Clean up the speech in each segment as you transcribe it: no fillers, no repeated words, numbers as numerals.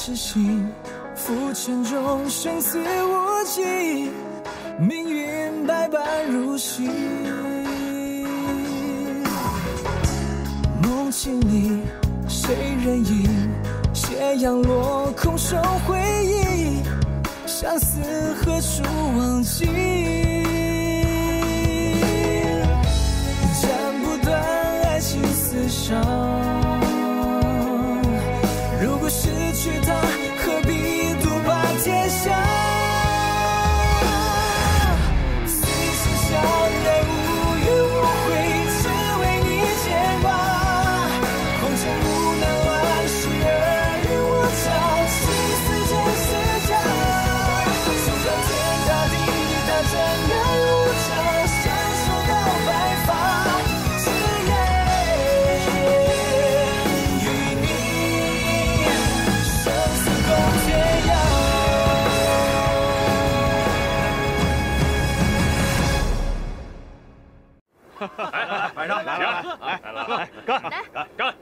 痴心，浮沉中生死无期，命运百般如戏。梦境里谁人影？斜阳落空收回忆，相思何处忘记？斩不断爱情丝伤，如果失去他，何必独霸天下？此生相爱无怨无悔，只为你牵挂。红尘无奈万事尔虞我诈，心似真似假。手上天大地大，真爱无常，相守到白发，只愿与你生死共天涯。 晚上来了，来，干！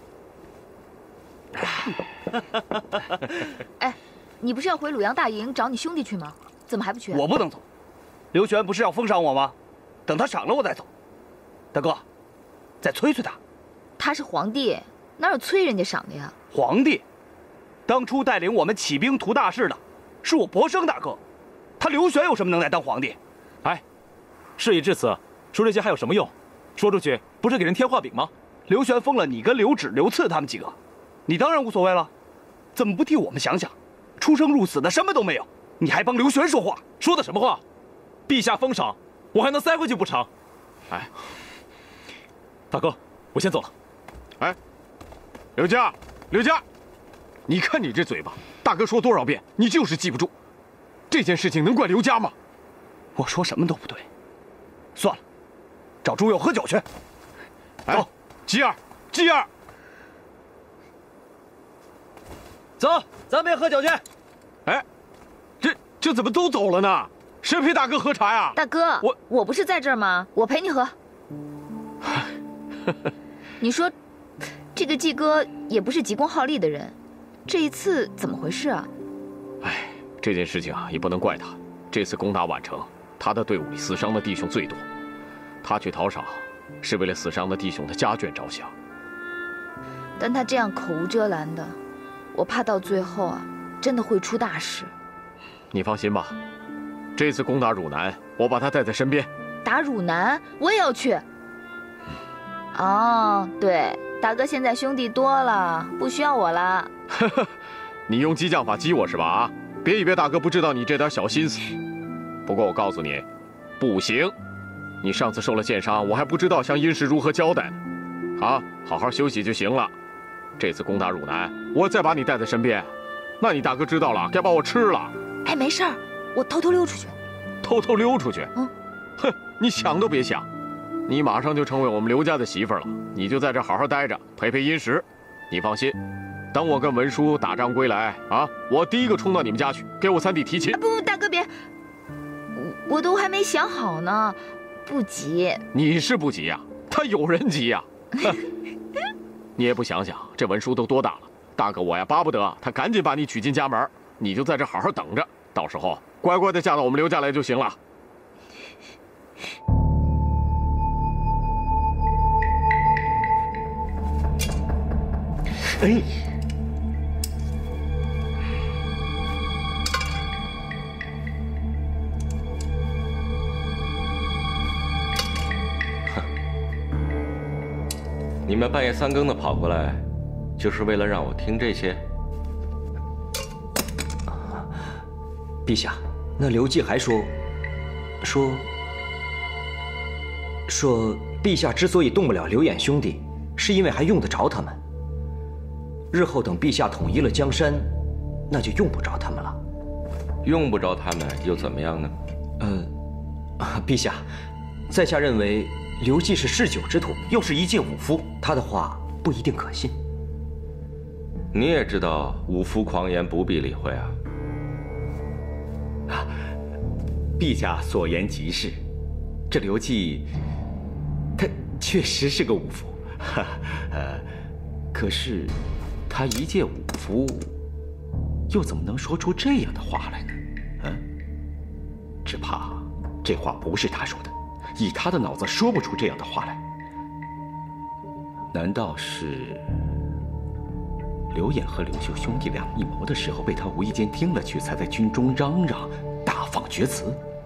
哎，你不是要回鲁阳大营找你兄弟去吗？怎么还不去？ 我不能走，刘玄不是要封赏我吗？等他赏了我再走。大哥，再催催他。 他是皇帝，哪有催人家赏的呀？ 皇帝，当初带领我们起兵图大事的，是我伯生大哥，他刘玄有什么能耐当皇帝？ 哎，事已至此，说这些还有什么用？说出去不是给人添画饼吗？ 刘玄封了你跟刘祉、刘赐他们几个，你当然无所谓了。怎么不替我们想想？出生入死的什么都没有，你还帮刘玄说话？ 说的什么话？陛下封赏，我还能塞回去不成？哎，大哥，我先走了。 哎，刘家，你看你这嘴巴，大哥说多少遍，你就是记不住。这件事情能怪刘家吗？ 我说什么都不对。算了，找朱佑喝酒去。 走，吉儿， 走，咱们也喝酒去。 哎，这怎么都走了呢？谁陪大哥喝茶呀？ 大哥，我不是在这儿吗？我陪你喝。你说，这个季哥也不是急功好利的人，这一次怎么回事啊？ 哎，这件事情啊，也不能怪他。这次攻打宛城，他的队伍里死伤的弟兄最多，他去讨赏，是为了死伤的弟兄的家眷着想。 但他这样口无遮拦的，我怕到最后啊，真的会出大事。 你放心吧，这次攻打汝南，我把他带在身边。 打汝南，我也要去。哦，对，大哥现在兄弟多了，不需要我了。 你用激将法激我是吧？啊，别以为大哥不知道你这点小心思。不过我告诉你，不行。你上次受了箭伤，我还不知道向殷实如何交代呢。啊，好好休息就行了。这次攻打汝南，我再把你带在身边，那你大哥知道了，该把我吃了。 哎，没事儿，我偷偷溜出去。 偷偷溜出去？ 嗯。 哼，你想都别想，你马上就成为我们刘家的媳妇了。你就在这好好待着，陪陪殷实。你放心，等我跟文叔打仗归来啊，我第一个冲到你们家去，给我三弟提亲。 不，大哥别，我都还没想好呢，不急。 你是不急呀，他有人急呀。你也不想想，这文叔都多大了？大哥我呀，巴不得他赶紧把你娶进家门，你就在这好好等着，到时候乖乖的嫁到我们刘家来就行了。 哎， 你们半夜三更的跑过来，就是为了让我听这些？ 陛下，那刘季还说，陛下之所以动不了刘演兄弟，是因为还用得着他们。日后等陛下统一了江山，那就用不着他们了。 用不着他们又怎么样呢？ 陛下，在下认为刘季是嗜酒之徒，又是一介武夫，他的话不一定可信。 你也知道，武夫狂言不必理会啊。 陛下所言极是，这刘季，他确实是个武夫，可是他一介武夫， 又怎么能说出这样的话来呢？只怕这话不是他说的，以他的脑子说不出这样的话来。难道是刘演和刘秀兄弟俩密谋的时候，被他无意间听了去，才在军中嚷嚷大放厥词？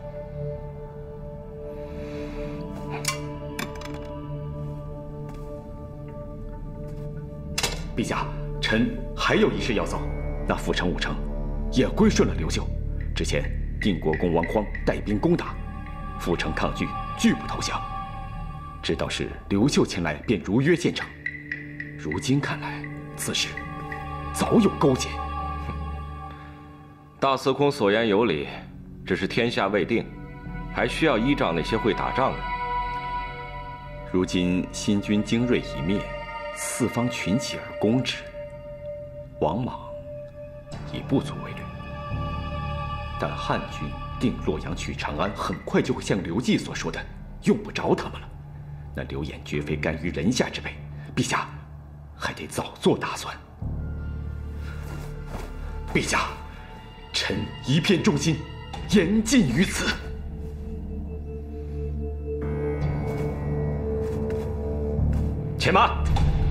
陛下，臣还有一事要奏。那傅成、武成也归顺了刘秀。之前定国公王匡带兵攻打，傅成抗拒，拒不投降。知道是刘秀前来，便如约献城。如今看来，此事早有勾结。 大司空所言有理，只是天下未定，还需要依仗那些会打仗的。 如今新军精锐已灭，四方群起而攻之，王莽已不足为虑。但汉军定洛阳取长安，很快就会像刘季所说的，用不着他们了。那刘演绝非甘于人下之辈，陛下还得早做打算。陛下，臣一片忠心，言尽于此。且慢！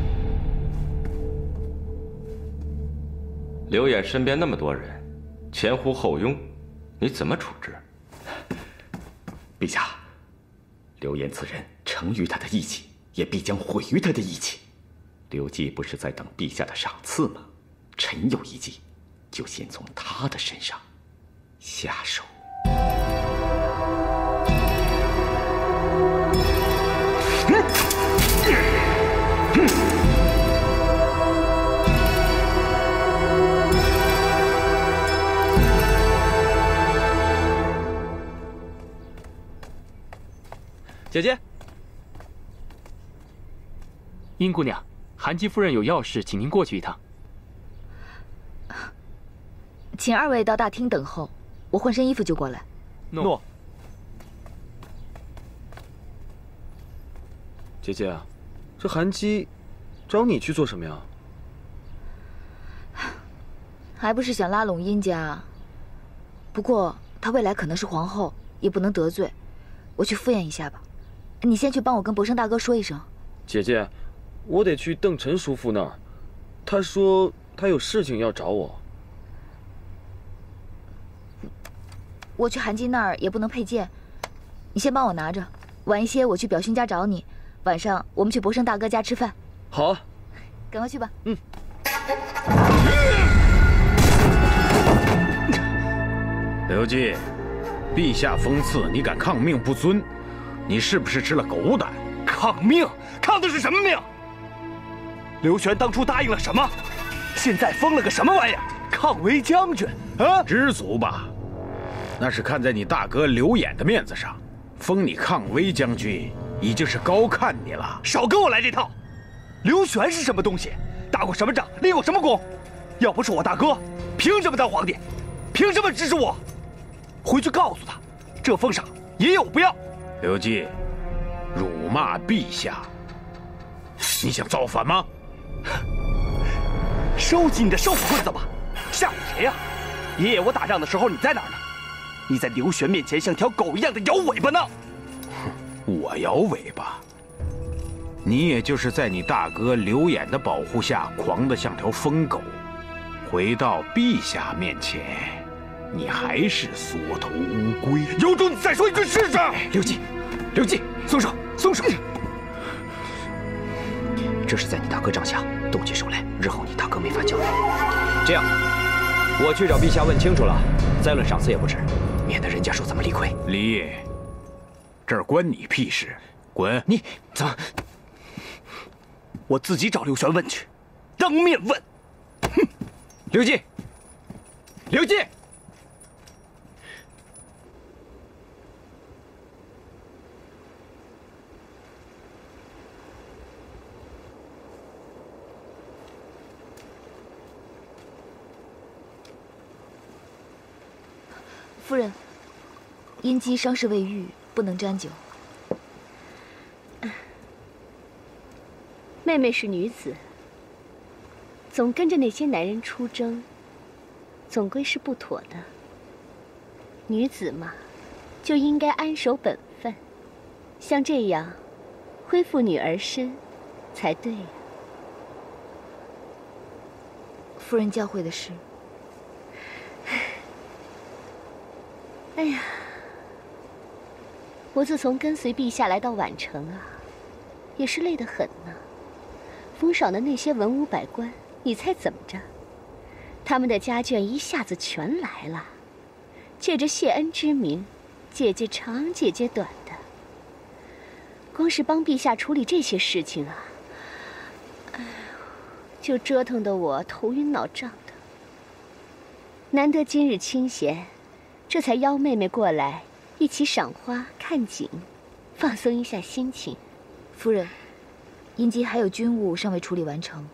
刘演身边那么多人，前呼后拥，你怎么处置？ 陛下，刘演此人成于他的义气，也必将毁于他的义气。刘季不是在等陛下的赏赐吗？臣有一计，就先从他的身上下手。 姐姐， 殷姑娘，韩姬夫人有要事，请您过去一趟。 请二位到大厅等候，我换身衣服就过来。 诺。 姐姐，这韩姬找你去做什么呀？ 还不是想拉拢殷家。不过她未来可能是皇后，也不能得罪，我去敷衍一下吧。你先去帮我跟博生大哥说一声。 姐姐，我得去邓晨叔父那儿，他说他有事情要找我。 我去韩姬那儿也不能佩剑，你先帮我拿着，晚一些我去表兄家找你，晚上我们去博生大哥家吃饭。 好啊， 赶快去吧。 刘季，陛下封赐你敢抗命不遵，你是不是吃了狗胆？ 抗命？抗的是什么命？刘玄当初答应了什么？现在封了个什么玩意儿？抗威将军啊！ 知足吧，那是看在你大哥刘演的面子上，封你抗威将军已经是高看你了。 少跟我来这套！刘玄是什么东西？打过什么仗？立过什么功？要不是我大哥，凭什么当皇帝？凭什么支持我？回去告诉他，这封赏也有不要。 刘季，辱骂陛下，你想造反吗？ 收起你的烧火棍子吧！吓唬谁呀？爷爷我打仗的时候你在哪儿呢？你在刘玄面前像条狗一样的摇尾巴呢！ 我摇尾巴？你也就是在你大哥刘演的保护下狂得像条疯狗，回到陛下面前，你还是缩头乌龟。 有种你再说一句试试！ 刘季，刘季，松手，松手！这是在你大哥帐下，动起手来，日后你大哥没法交代。这样，我去找陛下问清楚了，再论赏赐也不迟，免得人家说咱们理亏。 李毅，这儿关你屁事！滚！ 你怎么？ 我自己找刘玄问去，当面问。 哼！刘季，刘季。 夫人，殷姬伤势未愈，不能沾酒。 妹妹是女子，总跟着那些男人出征， 总归是不妥的。女子嘛，就应该安守本分，像这样恢复女儿身才对呀。 夫人教诲的是。 哎呀，我自从跟随陛下来到宛城啊，也是累得很呢。封赏的那些文武百官，你猜怎么着？他们的家眷一下子全来了，借着谢恩之名，姐姐长姐姐短的，光是帮陛下处理这些事情啊，哎呦，就折腾得我头晕脑胀的。难得今日清闲，这才邀妹妹过来一起赏花看景，放松一下心情。 夫人，因姬还有军务尚未处理完成，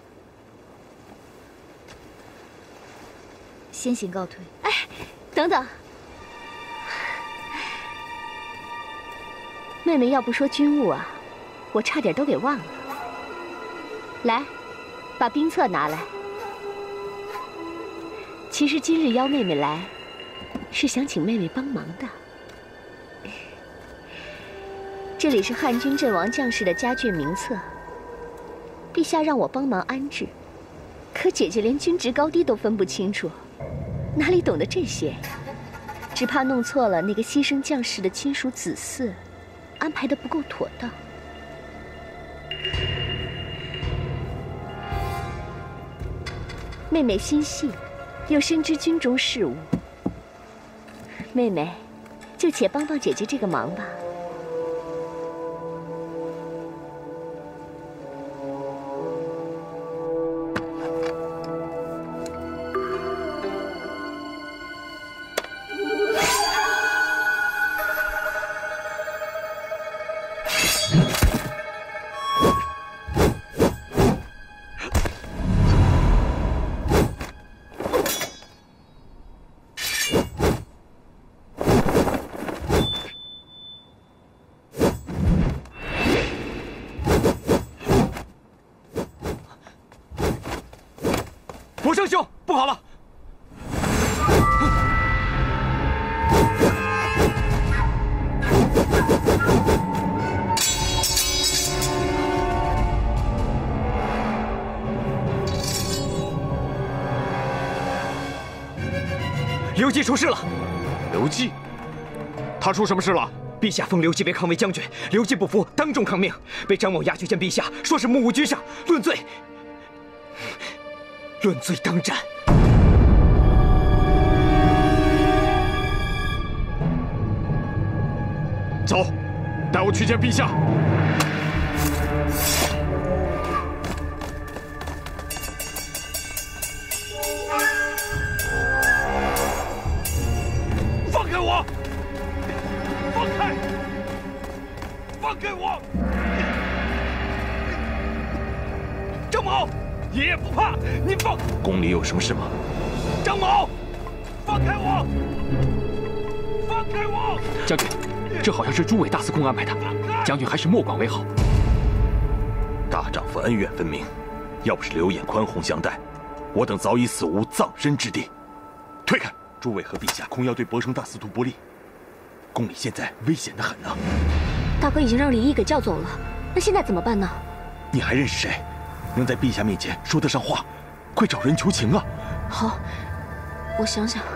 先行告退。 哎，等等，妹妹要不说军务啊，我差点都给忘了。来，把兵册拿来。其实今日邀妹妹来，是想请妹妹帮忙的。这里是汉军阵亡将士的家眷名册，陛下让我帮忙安置，可姐姐连军职高低都分不清楚，哪里懂得这些？只怕弄错了那个牺牲将士的亲属子嗣，安排得不够妥当。妹妹心细，又深知军中事务，妹妹就且帮帮姐姐这个忙吧。 博生兄，不好了！ 刘季出事了！ 刘季，他出什么事了？ 陛下封刘季为抗卫将军，刘季不服，当众抗命，被张某押去见陛下，说是目无君上，论罪当斩。 走，带我去见陛下。 放开我！放开！放开我！张某，爷爷不怕，你放！ 宫里有什么事吗？ 张某，放开我！放开我！ 将军，这好像是诸位大司空安排的，将军还是莫管为好。 大丈夫恩怨分明，要不是刘演宽宏相待，我等早已死无葬身之地。退开！诸位和陛下恐要对博生大司徒不利，宫里现在危险得很啊！ 大哥已经让李毅给叫走了，那现在怎么办呢？ 你还认识谁？能在陛下面前说得上话，快找人求情啊！ 好，我想想。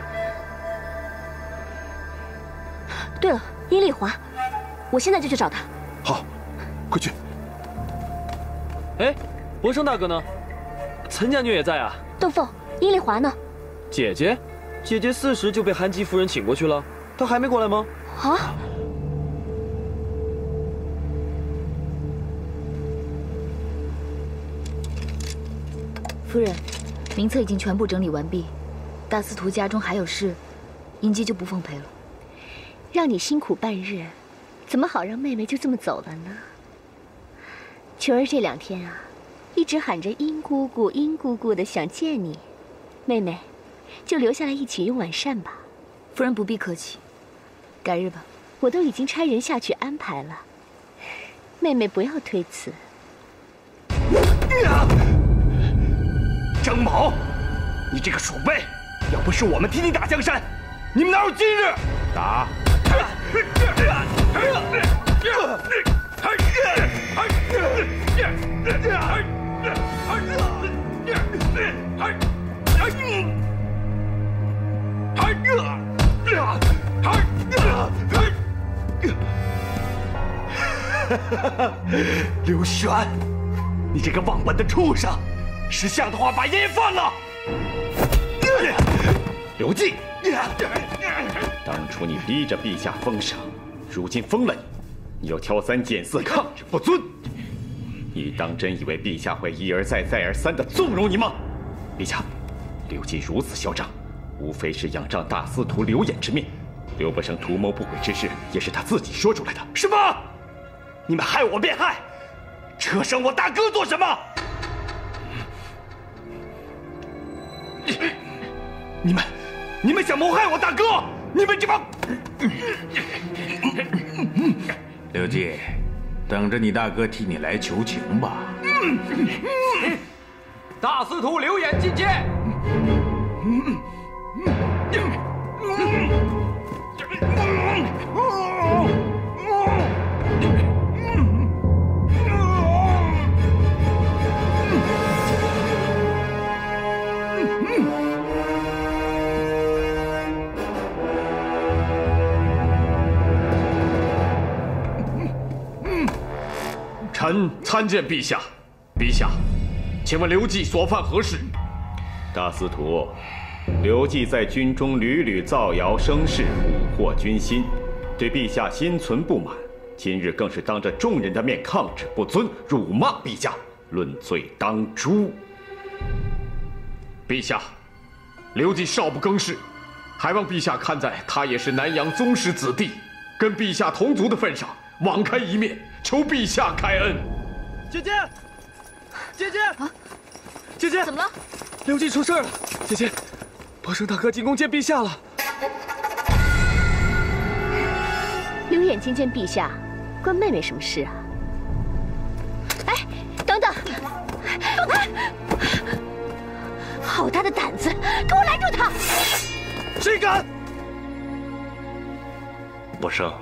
对了，殷丽华，我现在就去找他。 好，快去。 哎，博生大哥呢？岑将军也在啊。 窦凤，殷丽华呢？ 姐姐40就被韩姬夫人请过去了，她还没过来吗？ 啊！ 夫人，名册已经全部整理完毕，大司徒家中还有事，殷姬就不奉陪了。 让你辛苦半日，怎么好让妹妹就这么走了呢？球儿这2天啊，一直喊着殷姑姑、殷姑姑的想见你，妹妹，就留下来一起用晚膳吧。 夫人不必客气，改日吧。 我都已经差人下去安排了，妹妹不要推辞。 张某，你这个鼠辈， 要不是我们替你打江山，你们哪有今日？ 打！ 刘玄，你这个忘本的畜生，识相的话把烟放了。 刘季，当初你逼着陛下封赏，如今封了你，你又挑三拣四，抗旨不遵。你当真以为陛下会一而再、再而三地纵容你吗？陛下，刘季如此嚣张，无非是仰仗大司徒刘演之面。刘伯升图谋不轨之事，也是他自己说出来的。 什么？你们害我便害，扯上我大哥做什么？你们想谋害我大哥？你们这帮…… 刘季，等着你大哥替你来求情吧。 大司徒刘演觐见。 臣参见陛下。陛下，请问刘季所犯何事？ 大司徒，刘季在军中屡屡造谣生事，蛊惑军心，对陛下心存不满。今日更是当着众人的面抗旨不遵，辱骂陛下，论罪当诛。 陛下，刘季少不更事，还望陛下看在他也是南阳宗室子弟，跟陛下同族的份上，网开一面，求陛下开恩。 姐姐，姐姐，姐姐， 怎么了？ 刘季出事了，姐姐，伯升大哥进宫见陛下了。 刘演觐见陛下，关妹妹什么事啊？哎，等等，好大的胆子，给我拦住他！ 谁敢？ 伯升，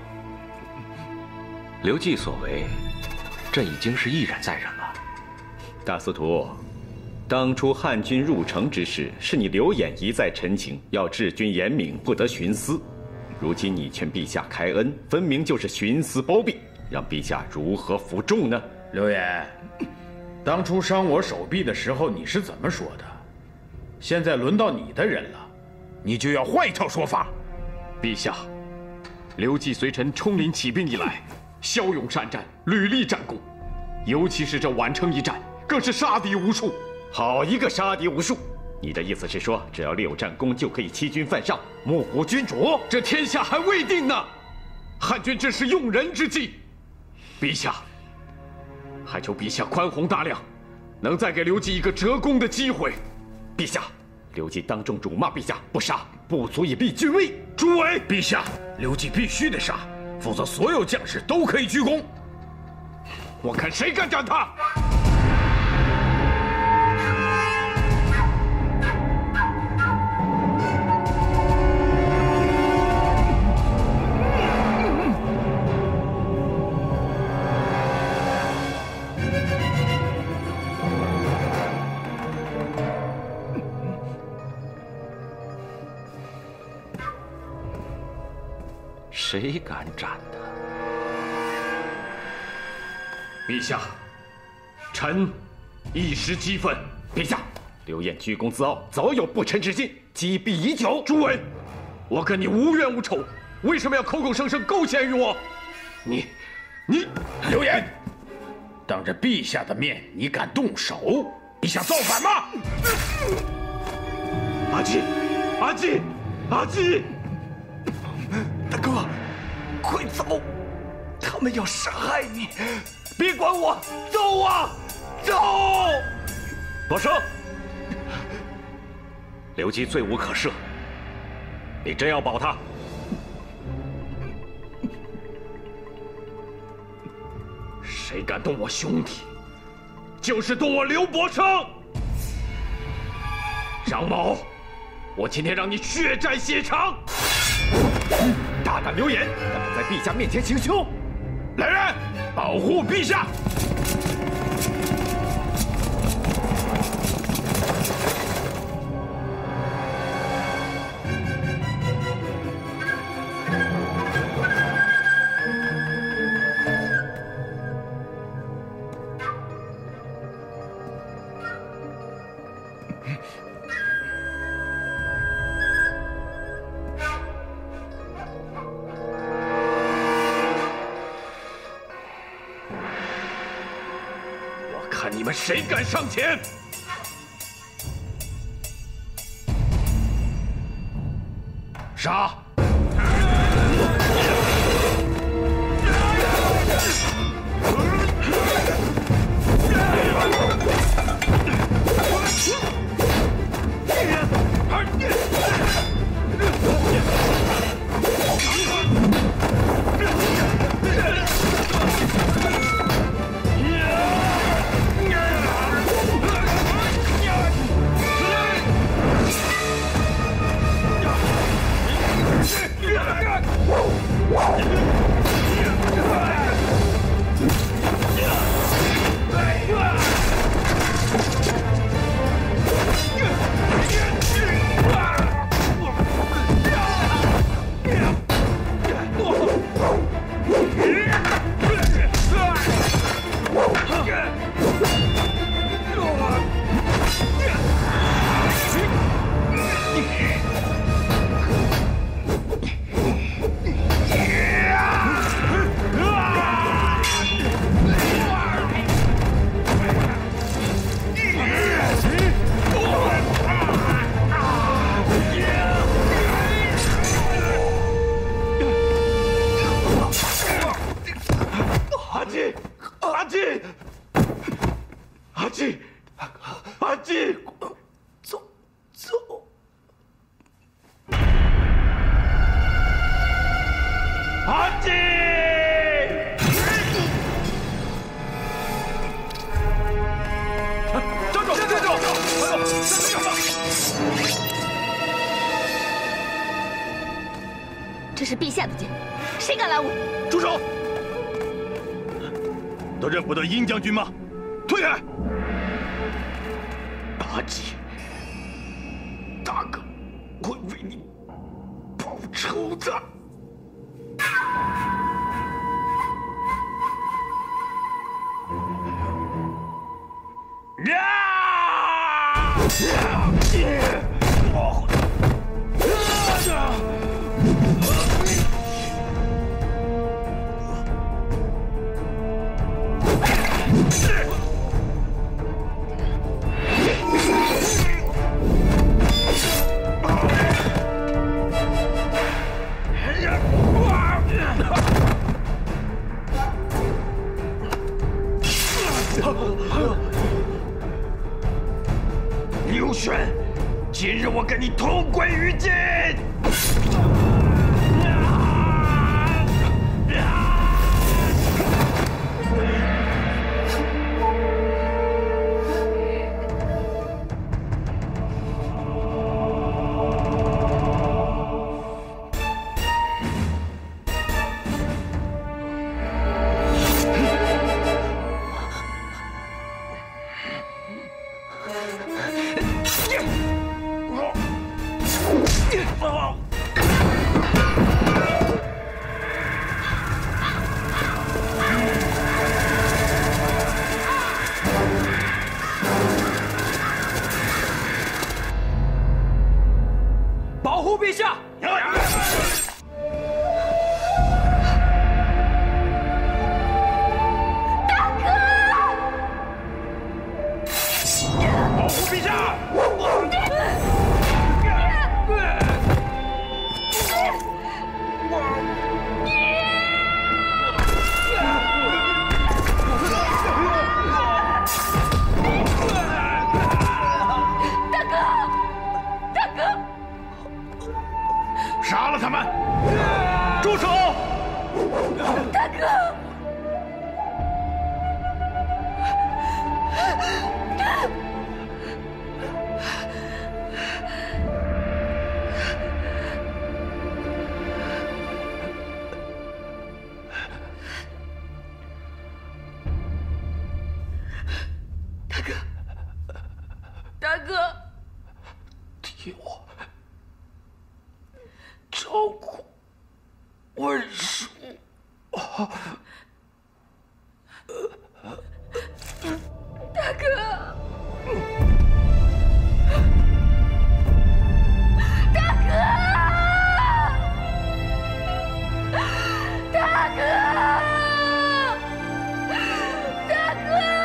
刘季所为，朕已经是一忍再忍了。 大司徒，当初汉军入城之事，是你刘演一再陈情，要治军严明，不得徇私。如今你劝陛下开恩，分明就是徇私包庇，让陛下如何服众呢？ 刘演，当初伤我手臂的时候，你是怎么说的？现在轮到你的人了，你就要换一套说法。 陛下，刘季随臣冲临起兵以来，骁勇善战，屡立战功，尤其是这宛城一战，更是杀敌无数。 好一个杀敌无数！你的意思是说，只要立有战功，就可以欺君犯上，目无君主？ 这天下还未定呢，汉军这是用人之计。陛下，还求陛下宽宏大量，能再给刘季一个折功的机会。 陛下，刘季当众辱骂陛下，不杀不足以立君威。 诸位，陛下，刘季必须得杀，否则所有将士都可以鞠躬。 我看谁敢斩他！ 谁敢斩他？ 陛下，臣一时激愤。 陛下，刘演居功自傲，早有不臣之心，积弊已久。 诸位，我跟你无冤无仇，为什么要口口声声构陷于我？你， 刘演，当着陛下的面，你敢动手？陛下造反吗？ 阿基，阿基，阿基！大哥，快走！他们要杀害你，别管我，走啊，走！ 伯升，刘季罪无可赦，你真要保他？ 谁敢动我兄弟，就是动我刘伯升！张某， 我今天让你血债血偿！ 大胆流言，敢在陛下面前行凶！ 来人，保护陛下！看你们谁敢上前！杀！阿季，走。阿季，站住！ 这是陛下的剑，谁敢拦我？ 住手！都认不得殷将军吗？退开！ 阿季，大哥会为你报仇的。刘玄，今日我跟你同归于尽！ 大哥，大哥， 替我照顾文叔。 大哥，大哥，大哥，大哥。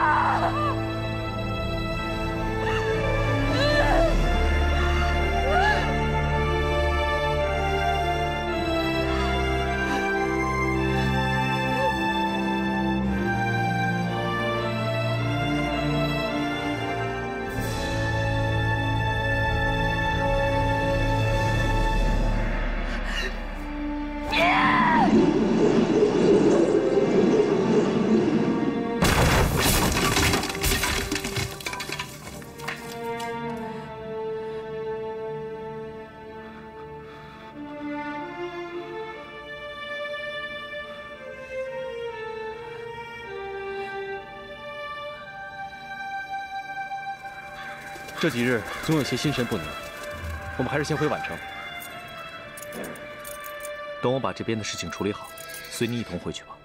这几日总有些心神不宁，我们还是先回宛城。 等我把这边的事情处理好，随你一同回去吧。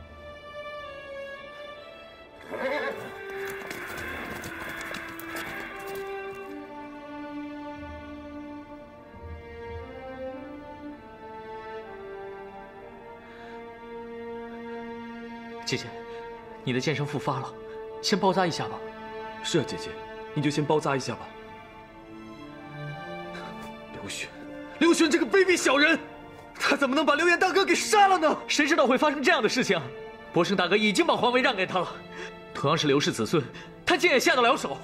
姐姐，你的剑伤复发了，先包扎一下吧。 是啊，姐姐，你就先包扎一下吧。 刘璇这个卑鄙小人，他怎么能把刘岩大哥给杀了呢？谁知道会发生这样的事情？博胜大哥已经把皇位让给他了，同样是刘氏子孙，他竟也下得了手。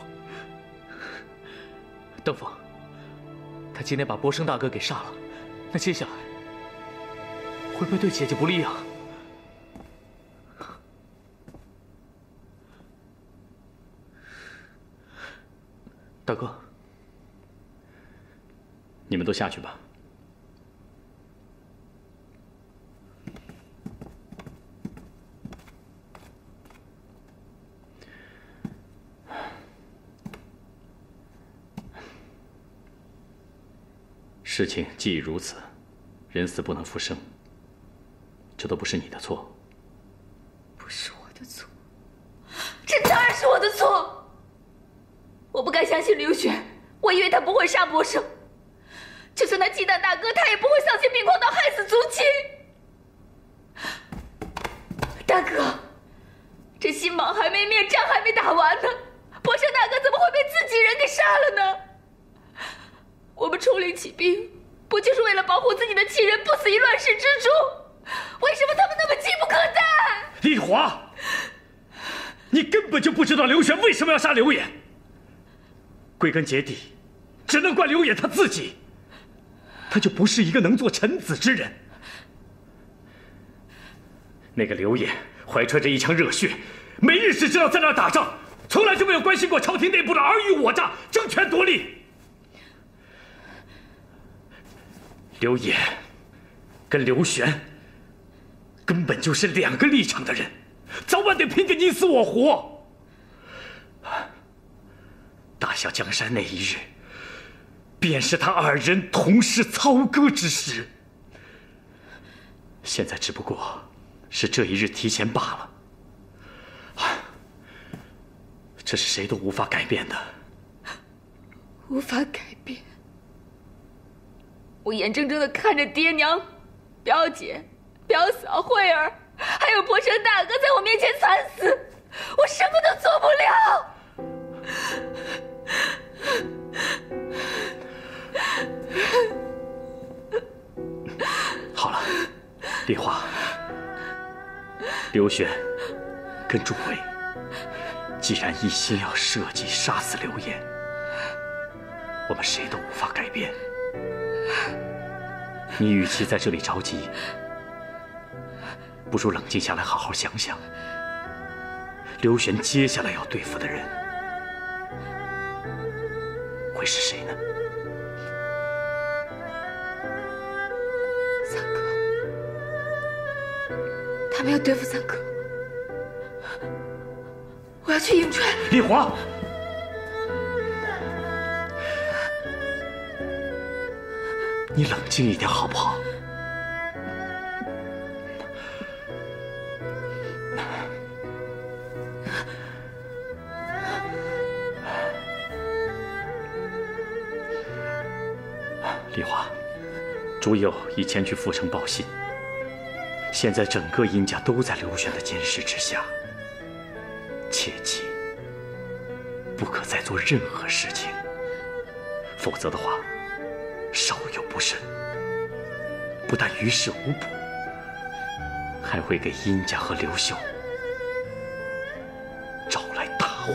邓凤，他今天把博胜大哥给杀了，那接下来会不会对姐姐不利啊？大哥， 你们都下去吧。事情既已如此，人死不能复生，这都不是你的错。 不是我的错，这当然是我的错。我不敢相信刘璇，我以为他不会杀博胜，就算他忌惮大哥，他也不会丧心病狂到害死族亲。大哥，这新莽还没灭，仗还没打完呢，博胜大哥怎么会被自己人给杀了呢？我们冲领起兵，不就是为了保护自己的亲人不死于乱世之中？为什么他们那么急不可待？ 丽华，你根本就不知道刘璇为什么要杀刘演。归根结底，只能怪刘演他自己。他就不是一个能做臣子之人。那个刘演怀揣着一腔热血，每日只知道在那儿打仗，从来就没有关心过朝廷内部的尔虞我诈、争权夺利。刘演跟刘璇根本就是两个立场的人，早晚得拼个你死我活。打下江山那一日，便是他二人同时操戈之时。现在只不过是这一日提前罢了。这是谁都无法改变的。 无法改变。我眼睁睁地看着爹娘、表姐、表嫂、慧儿，还有博胜大哥在我面前惨死，我什么都做不了。 好了，丽华，刘璇跟诸位既然一心要设计杀死刘演，我们谁都无法改变。你与其在这里着急，不如冷静下来，好好想想，刘璇接下来要对付的人会是谁呢？ 三哥，他们要对付三哥，我我要去颍川。 丽华， 你冷静一点好不好？ 丽华，朱佑已前去阜城报信。现在整个殷家都在刘玄的监视之下，切记不可再做任何事情，否则的话，稍有不慎，不但于事无补，还会给殷家和刘秀招来大祸。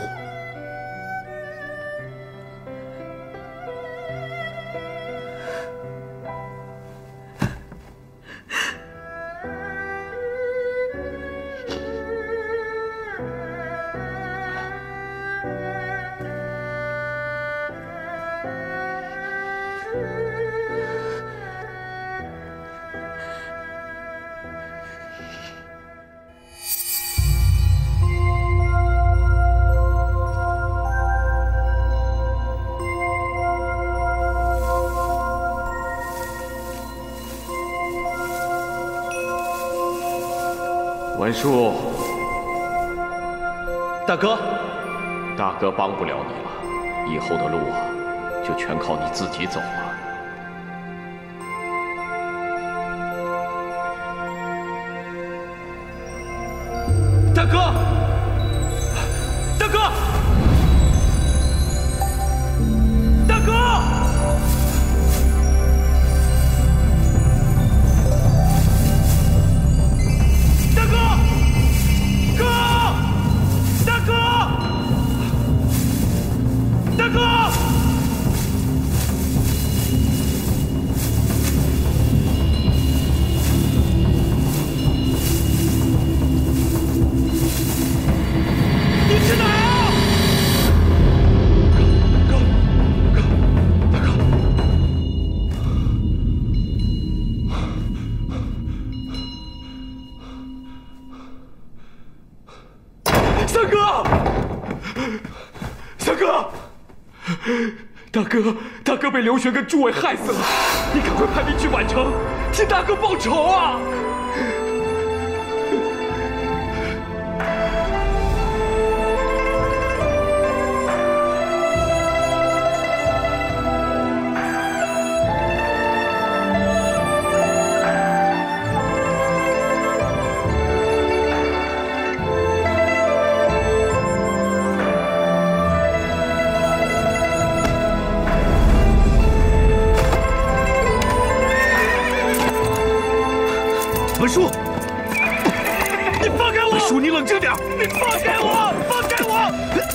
文书， 大哥， 大哥帮不了你了，以后的路啊，就全靠你自己走了。 大哥，大哥，大哥！大哥！你去哪儿啊？大哥！三哥！三哥！大哥被刘玄跟诸位害死了，你赶快派兵去宛城，替大哥报仇啊！文书，你放开我！文书，你冷静点！你放开我！放开我！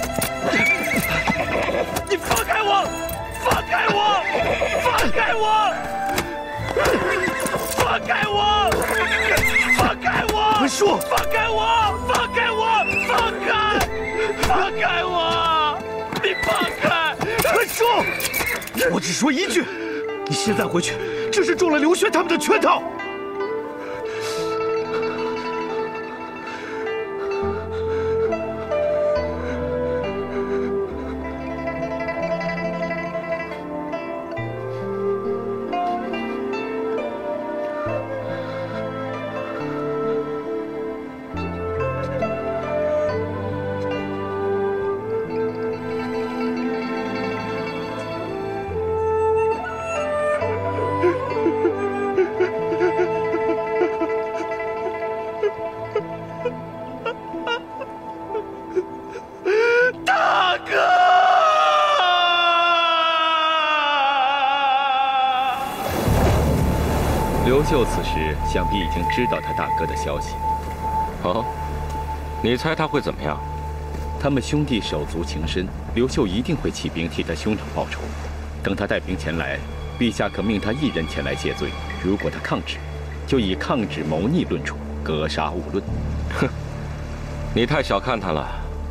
你放开我！放开我！放开我！放开我！放开我！文书，放开我！放开我！放开！放开我！你放开！文书，我只说一句，你现在回去，这是中了刘玄他们的圈套。 刘秀此时想必已经知道他大哥的消息。 哦，你猜他会怎么样？ 他们兄弟手足情深，刘秀一定会起兵替他兄长报仇。等他带兵前来，陛下可命他一人前来谢罪。如果他抗旨，就以抗旨谋逆论处，格杀勿论。 哼，你太小看他了。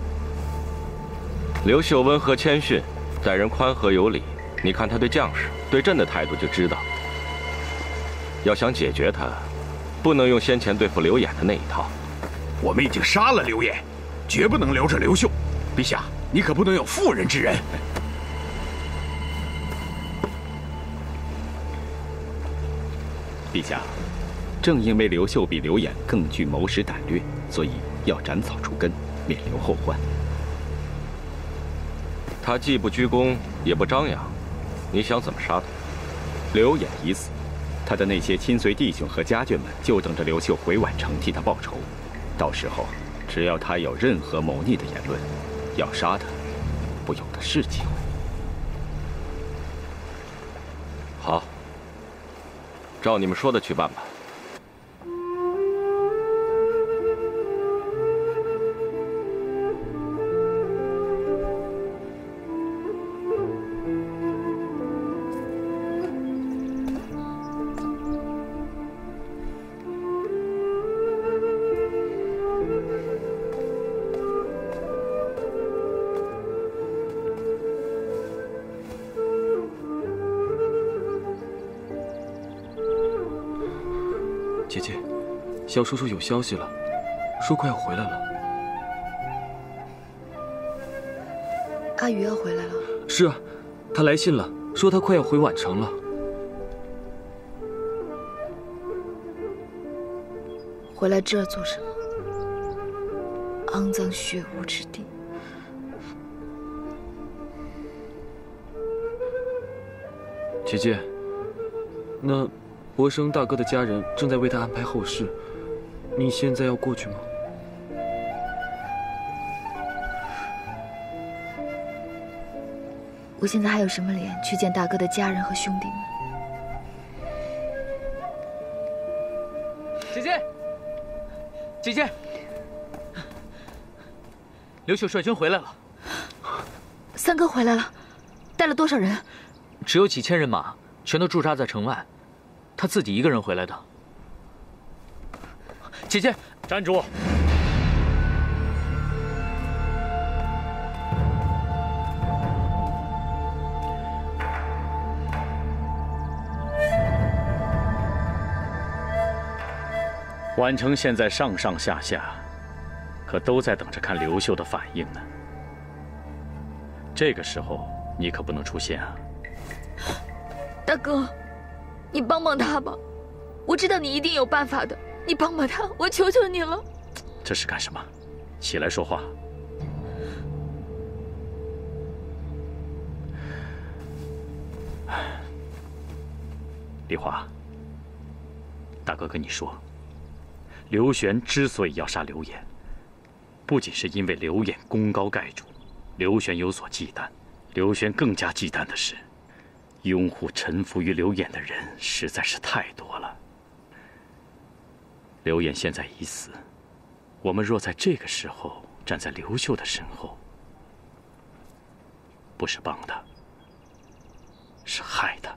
刘秀温和谦逊，待人宽和有礼。你看他对将士、对朕的态度就知道。要想解决他，不能用先前对付刘演的那一套。 我们已经杀了刘演， 绝不能留着刘秀。陛下，你可不能有妇人之仁。 陛下，正因为刘秀比刘演更具谋识胆略，所以要斩草除根，免留后患。 他既不鞠躬，也不张扬，你想怎么杀他？ 刘演已死，他的那些亲随弟兄和家眷们就等着刘秀回宛城替他报仇。到时候，只要他有任何谋逆的言论，要杀他，不有的是机会。 好，照你们说的去办吧。 姐姐，小叔叔有消息了，说快要回来了。 阿宇要回来了？ 是啊，他来信了，说他快要回宛城了。 回来这儿做什么？肮脏血污之地。 姐姐，那博生大哥的家人正在为他安排后事，你现在要过去吗？ 我现在还有什么脸去见大哥的家人和兄弟们？ 姐姐，姐姐，刘秀率军回来了。 三哥回来了，带了多少人？ 只有几千人马，全都驻扎在城外。他自己一个人回来的。姐姐， 站住！ 宛城现在上上下下，可都在等着看刘秀的反应呢。这个时候，你可不能出现啊！ 大哥，你帮帮他吧，我知道你一定有办法的，你帮帮他，我求求你了。 这是干什么？起来说话。丽华，大哥跟你说，刘玄之所以要杀刘演，不仅是因为刘演功高盖主，刘玄有所忌惮，刘玄更加忌惮的是，拥护臣服于刘演的人实在是太多了。刘演现在已死，我们若在这个时候站在刘秀的身后，不是帮他，是害他。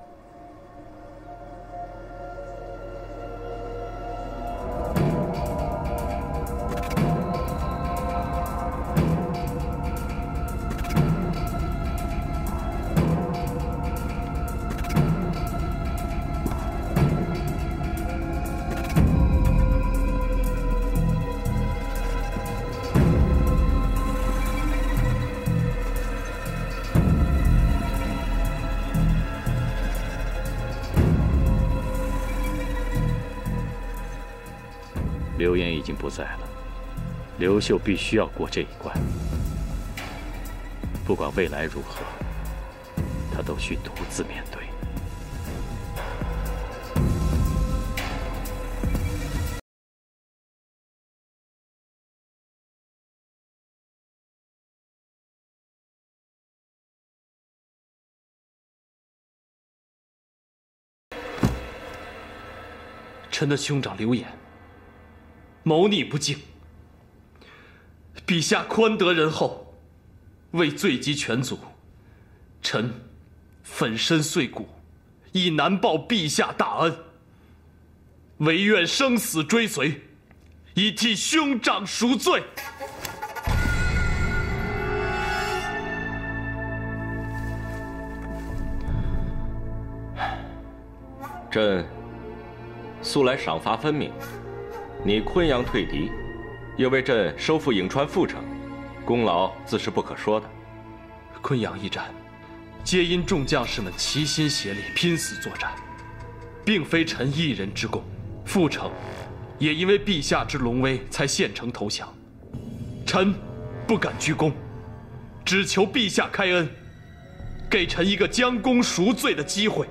刘演已经不在了，刘秀必须要过这一关。不管未来如何，他都需独自面对。 臣的兄长刘演谋逆不敬，陛下宽德仁厚，为罪及全族，臣粉身碎骨，亦难报陛下大恩，唯愿生死追随，以替兄长赎罪。 朕素来赏罚分明，你昆阳退敌， 又为朕收复颍川阜城，功劳自是不可说的。 昆阳一战，皆因众将士们齐心协力，拼死作战，并非臣一人之功。阜城也因为陛下之隆威，才献城投降。臣不敢居功，只求陛下开恩，给臣一个将功赎罪的机会。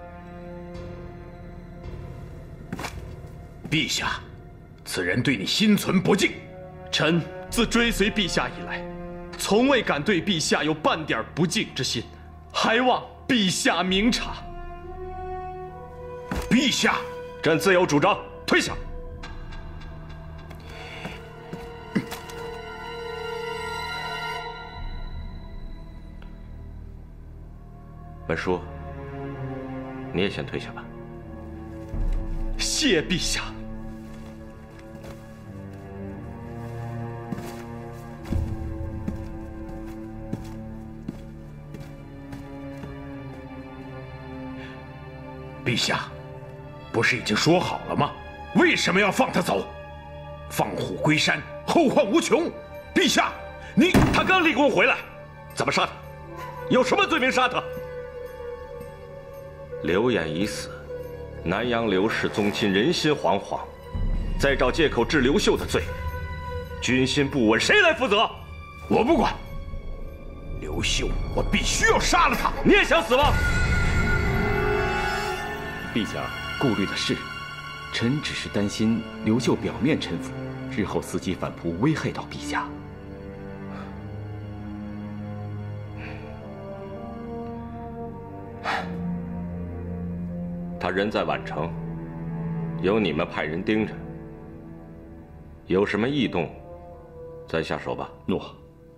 陛下，此人对你心存不敬。 臣自追随陛下以来，从未敢对陛下有半点不敬之心，还望陛下明察。 陛下， 朕自有主张，退下。 文书，你也先退下吧。 谢陛下。 陛下，不是已经说好了吗？为什么要放他走？放虎归山，后患无穷。陛下， 他刚立功回来，怎么杀他？有什么罪名杀他？ 刘演已死，南阳刘氏宗亲人心惶惶，再找借口治刘秀的罪，军心不稳，谁来负责？ 我不管。刘秀，我必须要杀了他。 你也想死吗？ 陛下顾虑的是，臣只是担心刘秀表面臣服，日后伺机反扑，危害到陛下。 他人在宛城，由你们派人盯着，有什么异动，再下手吧。 诺。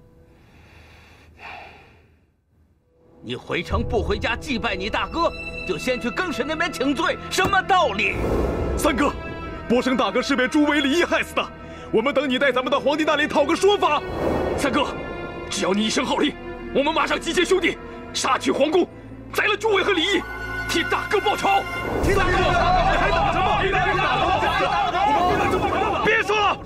你回城不回家祭拜你大哥，就先去更神那边请罪，什么道理？ 三哥，博生大哥是被朱伟、李毅害死的，我们等你带咱们到皇帝那里讨个说法。三哥，只要你一声号令，我们马上集结兄弟，杀去皇宫，宰了朱伟和李毅，替大哥报仇。替大哥报仇，还等什么？别说了。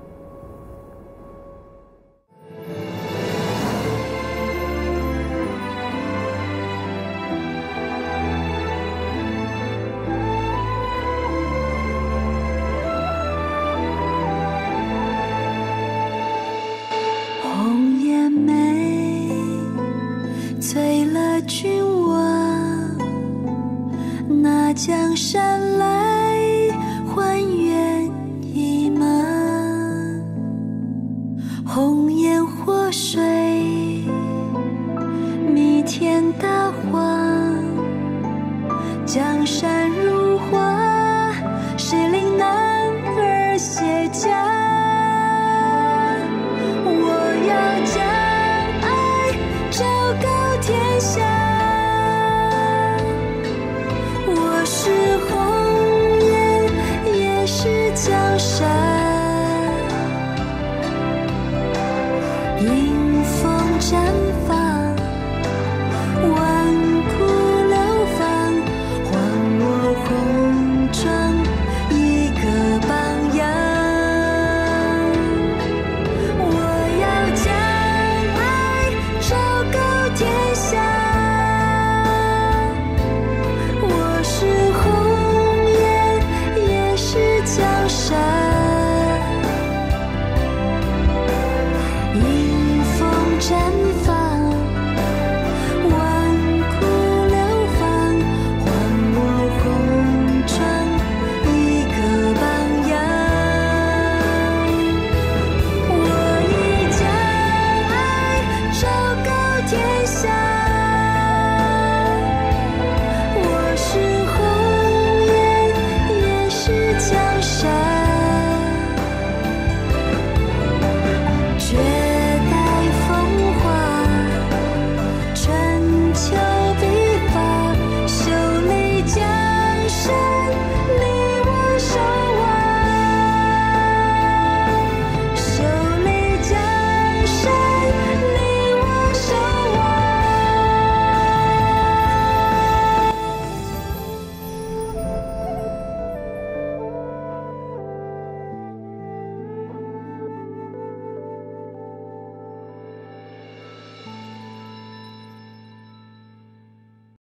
红颜眉，催了君王，那江山来还原一马。红颜祸水，弥天大荒，江山如画，谁令男儿卸甲？